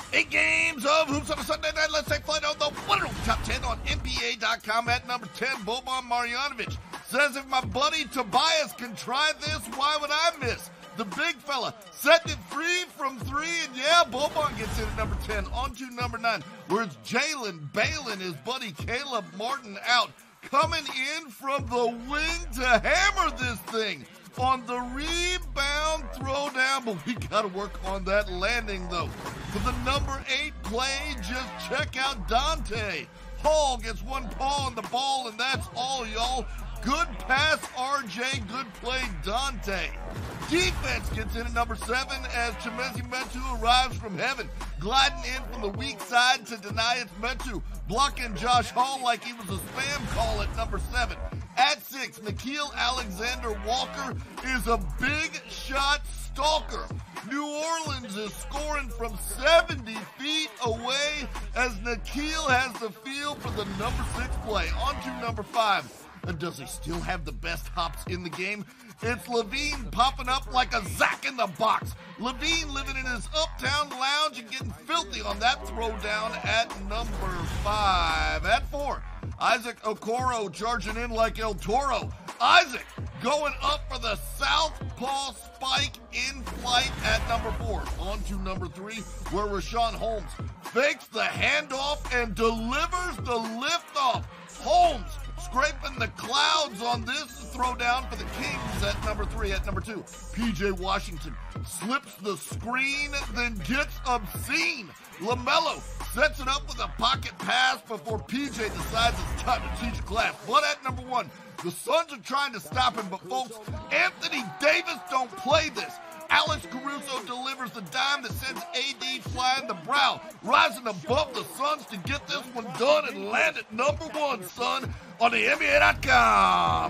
8 games of Hoops on a Sunday night. Let's take flight on the one and only top 10 on NBA.com at number 10. Boban Marjanovic says if my buddy Tobias can try this, why would I miss? The big fella setting it free from three, and yeah, Boban gets in at number 10. On to number 9, where it's Jalen bailing his buddy Caleb Martin out. Coming in from the wing to hammer this thing on the rebound throwdown, but we got to work on that landing, though. For the number 8 play, just check out Dante. Hall gets one paw on the ball, and that's all, y'all. Good pass, RJ. Good play, Dante. Defense gets in at number 7 as Chimezie Metu arrives from heaven, gliding in from the weak side to deny it's Metu, blocking Josh Hall like he was a spam call at number 7. At 6, Nickeil Alexander-Walker is a big shot stalker. New Orleans is scoring from 70 feet away as Nickeil has the feel for the number 6 play. On to number 5. And does he still have the best hops in the game? It's LaVine popping up like a Zach in the box. LaVine living in his uptown lounge and getting filthy on that throwdown at number 5. At 4, Isaac Okoro charging in like El Toro. Isaac going up for the southpaw spike in flight at number 4. On to number 3, where Richaun Holmes fakes the handoff and delivers the liftoff. Holmes scraping the clouds on this throwdown for the Kings at number 3. At number 2, P.J. Washington slips the screen, then gets obscene. LaMelo sets it up with a pocket pass before P.J. decides it's time to teach a class. But at number 1, the Suns are trying to stop him, but folks, Anthony Davis don't play this. Alex Caruso delivers the dime that sends AD flying the brow, rising above the Suns to get this one done and land at number 1, son, on the NBA.com.